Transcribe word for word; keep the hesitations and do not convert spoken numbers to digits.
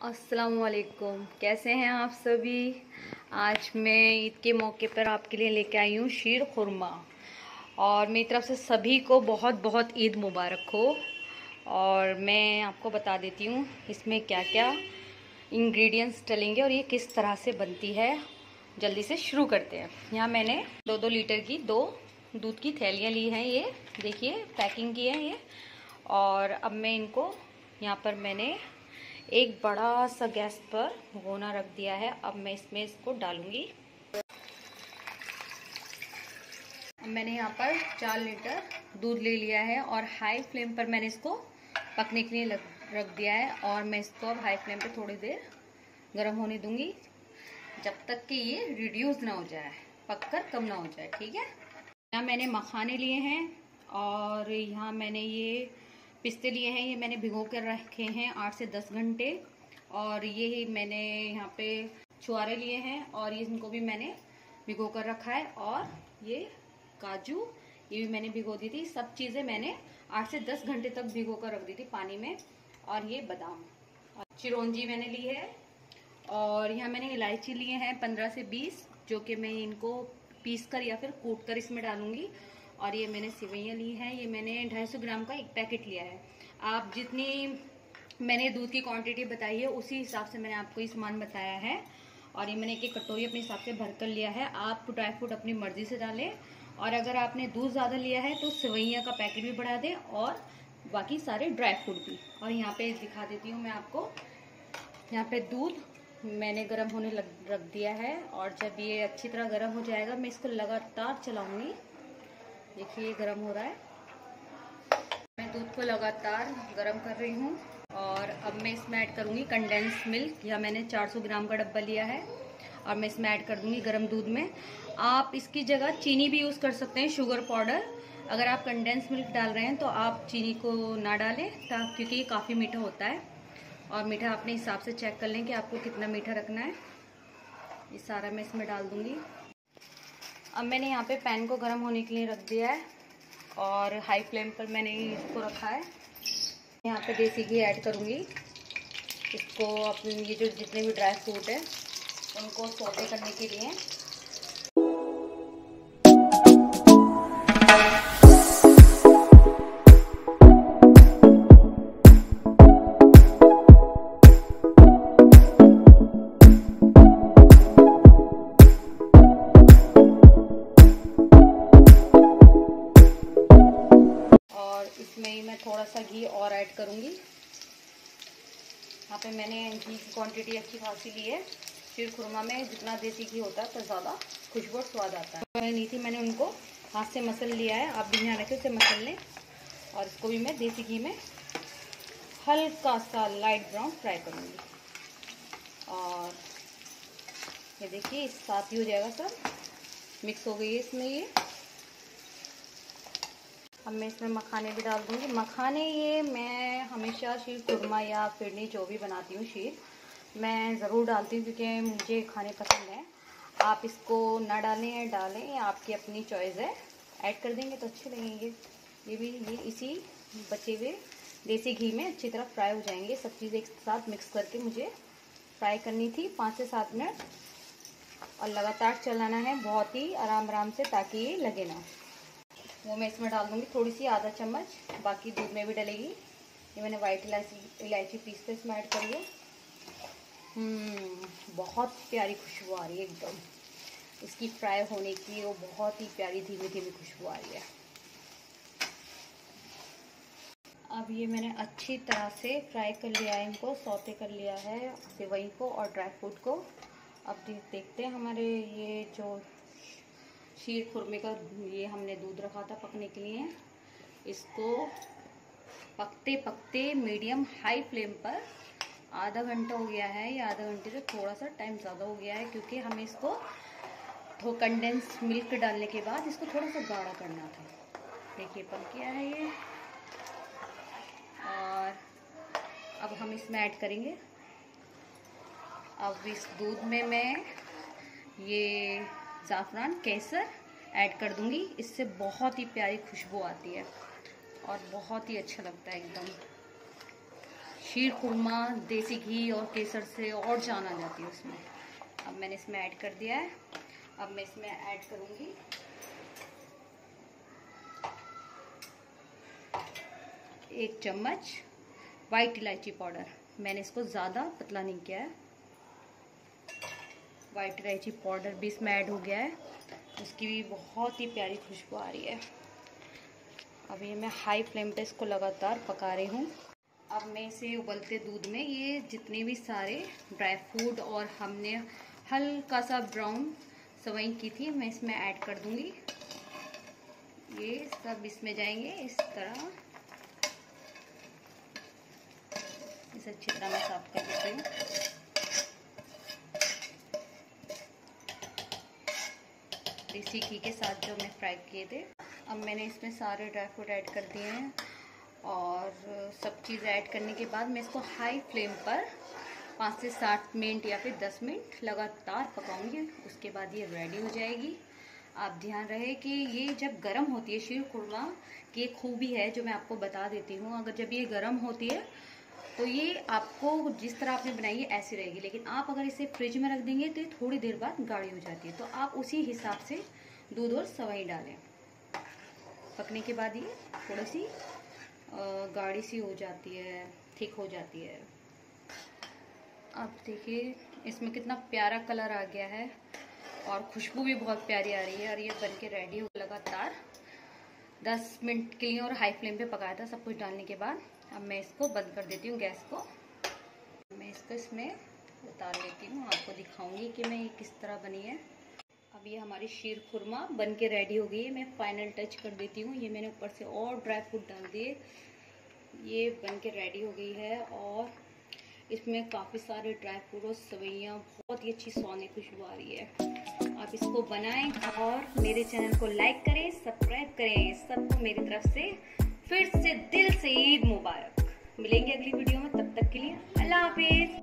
अस्सलाम वालेकुम, कैसे हैं आप सभी। आज मैं ईद के मौके पर आपके लिए लेके आई हूँ शीर खुरमा और मेरी तरफ से सभी को बहुत बहुत ईद मुबारक हो। और मैं आपको बता देती हूँ इसमें क्या क्या इंग्रेडिएंट्स डलेंगे और ये किस तरह से बनती है। जल्दी से शुरू करते हैं। यहाँ मैंने दो दो लीटर की दो दूध की थैलियाँ ली हैं, ये देखिए पैकिंग की है ये। और अब मैं इनको यहाँ पर मैंने एक बड़ा सा गैस पर भगोना रख दिया है। अब मैं इसमें इसको डालूंगी। अब मैंने यहाँ पर चार लीटर दूध ले लिया है और हाई फ्लेम पर मैंने इसको पकने के लिए रख दिया है। और मैं इसको अब हाई फ्लेम पे थोड़ी देर गर्म होने दूंगी जब तक कि ये रिड्यूस ना हो जाए, पककर कम ना हो जाए, ठीक है। यहाँ मैंने मखाने लिए हैं और यहाँ मैंने ये पिस्ते लिए हैं, ये मैंने भिगो कर रखे हैं आठ से दस घंटे। और ये मैंने यहाँ पे छुआरे लिए हैं और ये इनको भी मैंने भिगो कर रखा है। और ये काजू ये भी मैंने भिगो दी थी। सब चीज़ें मैंने आठ से दस घंटे तक भिगो कर रख दी थी पानी में। और ये बादाम और चिरौंजी मैंने ली है। और यहाँ मैंने इलायची लिए हैं पंद्रह से बीस, जो कि मैं इनको पीस कर या फिर कूट कर इसमें डालूंगी। और ये मैंने सेवइयाँ ली हैं, ये मैंने ढाई सौ ग्राम का एक पैकेट लिया है। आप जितनी मैंने दूध की क्वांटिटी बताई है उसी हिसाब से मैंने आपको ये सामान बताया है। और ये मैंने एक एक कटोरी अपने हिसाब से भर कर लिया है। आप ड्राई फ्रूट अपनी मर्जी से डालें और अगर आपने दूध ज़्यादा लिया है तो सेवइयाँ का पैकेट भी बढ़ा दें और बाकी सारे ड्राई फ्रूट भी। और यहाँ पे दिखा देती हूँ मैं आपको, यहाँ पे दूध मैंने गर्म होने लग रख दिया है। और जब ये अच्छी तरह गर्म हो जाएगा मैं इसको लगातार चलाऊँगी। देखिए ये गर्म हो रहा है, मैं दूध को लगातार गर्म कर रही हूँ। और अब मैं इसमें ऐड करूँगी कंडेंस मिल्क। यह मैंने चार सौ ग्राम का डब्बा लिया है और मैं इसमें ऐड कर दूँगी गर्म दूध में। आप इसकी जगह चीनी भी यूज़ कर सकते हैं, शुगर पाउडर। अगर आप कंडेंस मिल्क डाल रहे हैं तो आप चीनी को ना डालें, क्योंकि ये काफ़ी मीठा होता है। और मीठा अपने हिसाब से चेक कर लें कि आपको कितना मीठा रखना है। ये सारा मैं इसमें डाल दूँगी। अब मैंने यहाँ पे पैन को गर्म होने के लिए रख दिया है और हाई फ्लेम पर मैंने इसको रखा है। यहाँ पे देसी घी ऐड करूँगी। इसको अपने ये जो जितने भी ड्राई फ्रूट है उनको सौटे करने के लिए। इसमें ही मैं थोड़ा सा घी और ऐड करूँगी। यहाँ पे मैंने घी की क्वांटिटी अच्छी खासी ली है। शीर खुरमा में जितना देसी घी होता है तो ज़्यादा खुशबू और स्वाद आता है। मैंने ली थी, मैंने उनको हाथ से मसल लिया है। आप भी ध्यान रखें उसे मसल लें। और इसको भी मैं देसी घी में हल्का सा लाइट ब्राउन फ्राई करूँगी। और ये देखिए इस साथ ही हो जाएगा, सब मिक्स हो गई है इसमें ये। अब मैं इसमें मखाने भी डाल दूँगी। मखाने ये मैं हमेशा शीर खुरमा या फिरनी जो भी बनाती हूँ शीर, मैं ज़रूर डालती हूँ क्योंकि मुझे खाने पसंद है। आप इसको ना डालें या डालें, या आपकी अपनी चॉइस है। ऐड कर देंगे तो अच्छे लगेंगे। ये भी ये इसी बचे हुए देसी घी में अच्छी तरह फ्राई हो जाएंगे। सब चीज़ एक साथ मिक्स करके मुझे फ्राई करनी थी पाँच से सात मिनट। और लगातार चलाना है बहुत ही आराम आराम से, ताकि ये लगे ना। वो मैं इसमें डाल दूँगी थोड़ी सी, आधा चम्मच, बाकी दूध में भी डलेगी। ये मैंने वाइट इलायची इलायची पीस कर इसमें ऐड करी है। हम्म बहुत प्यारी खुशबू आ रही है एकदम इसकी फ्राई होने की। वो बहुत ही प्यारी धीमी धीमी खुशबू आ रही है। अब ये मैंने अच्छी तरह से फ्राई कर लिया है, इनको सौते कर लिया है, सेवई को और ड्राई फ्रूट को। अब देखते हैं हमारे ये जो शीर खुरमे का ये हमने दूध रखा था पकने के लिए, इसको पकते पकते मीडियम हाई फ्लेम पर आधा घंटा हो गया है। या आधा घंटे से थोड़ा सा टाइम ज़्यादा हो गया है, क्योंकि हमें इसको तो कंडेंस मिल्क डालने के बाद इसको थोड़ा सा गाढ़ा करना था। देखिए पक गया है ये। और अब हम इसमें ऐड करेंगे, अब इस दूध में मैं ये ज़ाफ़रान केसर ऐड कर दूंगी। इससे बहुत ही प्यारी खुशबू आती है और बहुत ही अच्छा लगता है एकदम। शीर खुरमा देसी घी और केसर से और जान आ जाती है उसमें। अब मैंने इसमें ऐड कर दिया है। अब मैं इसमें ऐड करूँगी एक चम्मच वाइट इलायची पाउडर। मैंने इसको ज़्यादा पतला नहीं किया है। वाइट इलायची पाउडर भी इसमें ऐड हो गया है, उसकी भी बहुत ही प्यारी खुशबू आ रही है। अब ये मैं हाई फ्लेम पे इसको लगातार पका रही हूँ। अब मैं इसे उबलते दूध में ये जितने भी सारे ड्राई फ्रूट और हमने हल्का सा ब्राउन सवई की थी मैं इसमें ऐड कर दूँगी। ये सब इसमें जाएंगे इस तरह। इसे अच्छी तरह मैं साफ कर देती हूँ। देसी घी के साथ जो मैं फ्राई किए थे। अब मैंने इसमें सारे ड्राई फ्रूट ऐड कर दिए हैं और सब चीज़ ऐड करने के बाद मैं इसको हाई फ्लेम पर पाँच से सात मिनट या फिर दस मिनट लगातार पकाऊंगी। उसके बाद ये रेडी हो जाएगी। आप ध्यान रहे कि ये जब गर्म होती है, शीर खुरमा की एक खूबी है जो मैं आपको बता देती हूँ। अगर जब ये गर्म होती है तो ये आपको जिस तरह आपने बनाई है ऐसी रहेगी, लेकिन आप अगर इसे फ्रिज में रख देंगे तो ये थोड़ी देर बाद गाढ़ी हो जाती है। तो आप उसी हिसाब से दूध और सवई डालें। पकने के बाद ये थोड़ी सी गाढ़ी सी हो जाती है, थिक हो जाती है। आप देखिए इसमें कितना प्यारा कलर आ गया है और खुशबू भी बहुत प्यारी आ रही है। और ये बनके रेडी हो लगातार दस मिनट के लिए और हाई फ्लेम पे पकाया था सब कुछ डालने के बाद। अब मैं इसको बंद कर देती हूँ गैस को। मैं इसको इसमें उतार लेती हूँ, आपको दिखाऊंगी कि मैं ये किस तरह बनी है। अब ये हमारी शीर खुरमा बन के रेडी हो गई है। मैं फाइनल टच कर देती हूँ। ये मैंने ऊपर से और ड्राई फ्रूट डाल दिए। ये बन के रेडी हो गई है और इसमें काफ़ी सारे ड्राई फ्रूट और सवैयाँ, बहुत ही अच्छी सोने खुशबू आ रही है। आप इसको बनाएं और मेरे चैनल को लाइक करें, सब्सक्राइब करें। सबको मेरी तरफ से फिर से दिल से ईद मुबारक। मिलेंगे अगली वीडियो में, तब तक के लिए अल्लाह हाफिज।